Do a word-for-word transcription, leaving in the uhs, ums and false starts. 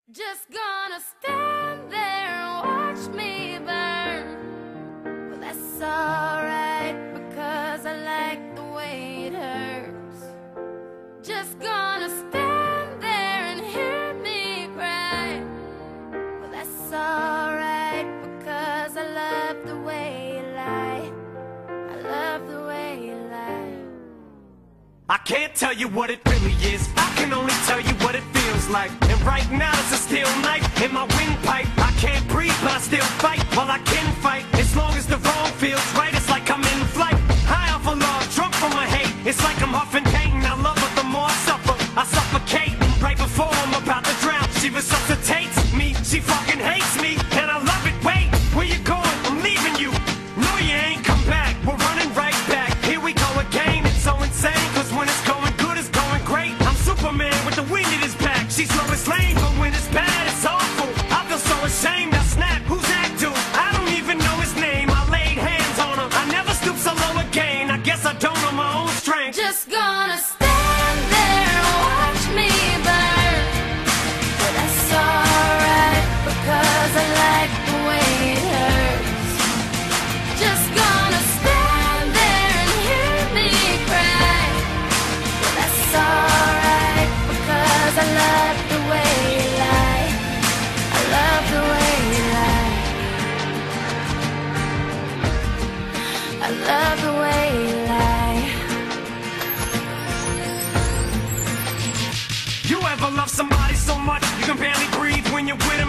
Just gonna stand there and watch me burn. Well, that's alright, because I like the way it hurts. Just gonna stand there and hear me cry. Well, that's alright, because I love the way you lie. I love the way you lie. I can't tell you what it really is, I can only tell you what it feels like. And right now it's a steel knife in my windpipe. I can't breathe but I still fight, while I can fight. As long as the wrong feels right, it's like I'm in flight. High off of love, drunk from my hate. It's like I'm huffing pain, I love her the more I suffer. I suffocate, right before I'm about to drown. She resuscitates me, she fucking hates me, and I love it. Wait, where you going? I'm leaving you. No, you ain't come back, we're running right back. Here we go again, it's so insane, cause when it's going good, it's going great. I'm Superman with the wind in his back. She's Lois Lane, but when it's bad, it's awful. I feel so ashamed, I snap, who's that dude? I don't even know his name, I laid hands on him. I never stoop so low again, I guess I don't know my own strength. Just gonna stand there and watch me burn. But that's alright, because I like the way it hurts. Just gonna stand there and hear me cry. But that's alright, because I love the way you lie. I love the way you lie. I love the way you lie. You ever love somebody so much you can barely breathe when you're with 'em?